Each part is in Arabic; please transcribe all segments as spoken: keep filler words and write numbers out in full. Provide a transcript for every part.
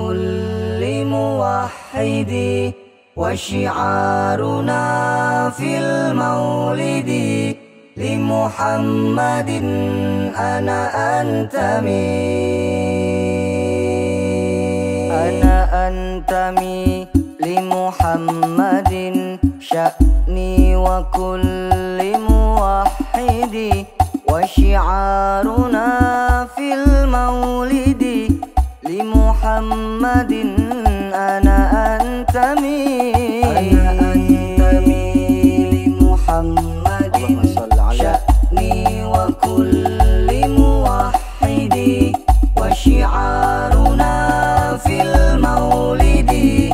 وكل موحد وشعارنا في المولد لمحمد أنا أنتمي أنا أنتمي لمحمد شأني وكل موحد وشعارنا في المولد لمحمد أنا أنتمي أنا أنتمي لمحمد شأني وكل موحد وشعارنا في المولد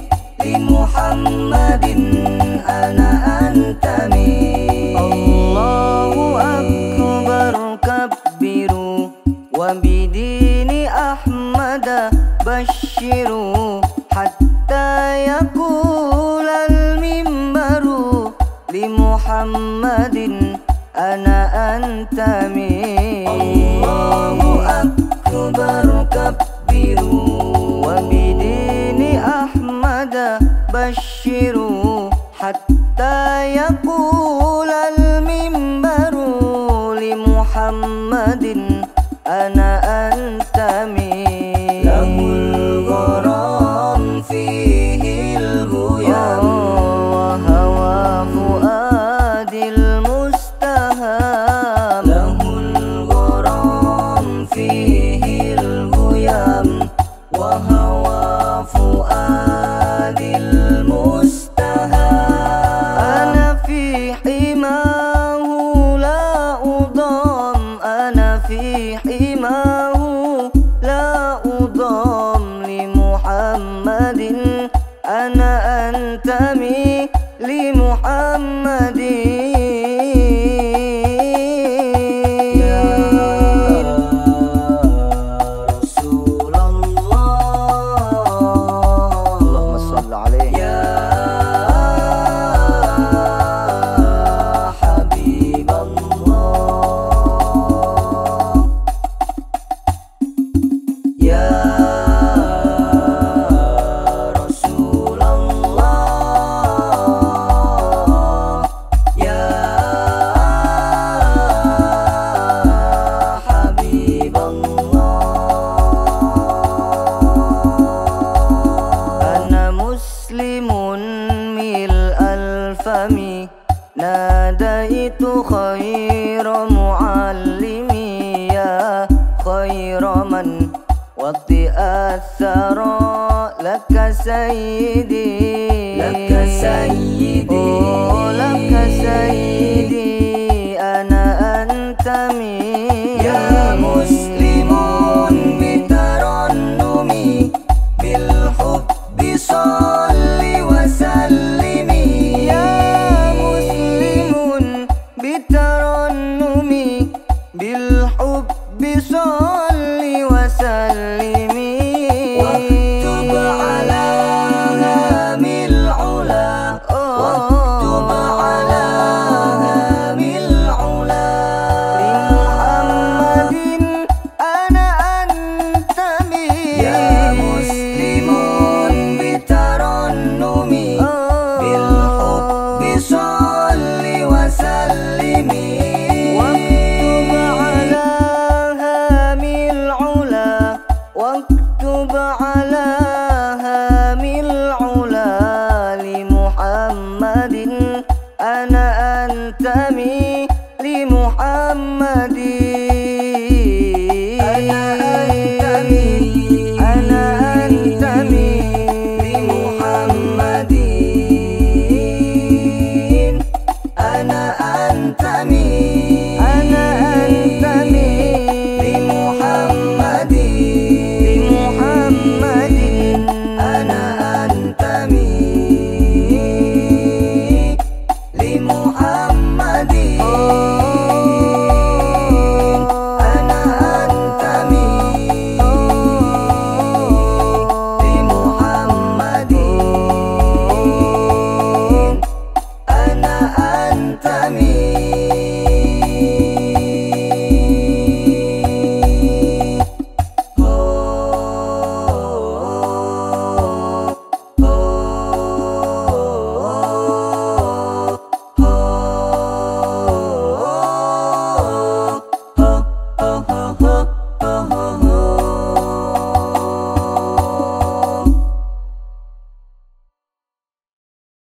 لمحمد أنا أنتمي الله أكبر كبروا وبدين أحمد بشروا حتى يقول المنبر لمحمد أنا أنتمي الله أكبر كبروا وبدين أحمد بشروا حتى يقول المنبر لمحمد أنا أنتمي له الغرام فيه الغيام وهوى فؤاد المستهام له الغرام فيه الغيام وهوى فؤاد المستهام أنا في حماه لا أضام أنا في حماه لا أضام لمحمد أنا أنتمي لمحمد يا رسول الله اللهم صل عليه يا حبيب الله يا رسول الله يا حبيب الله أنا مسلم ملء الفم ناديت خير معلمي يا خير من وطئ الثرى لك سيدي لك سيدي لك سيدي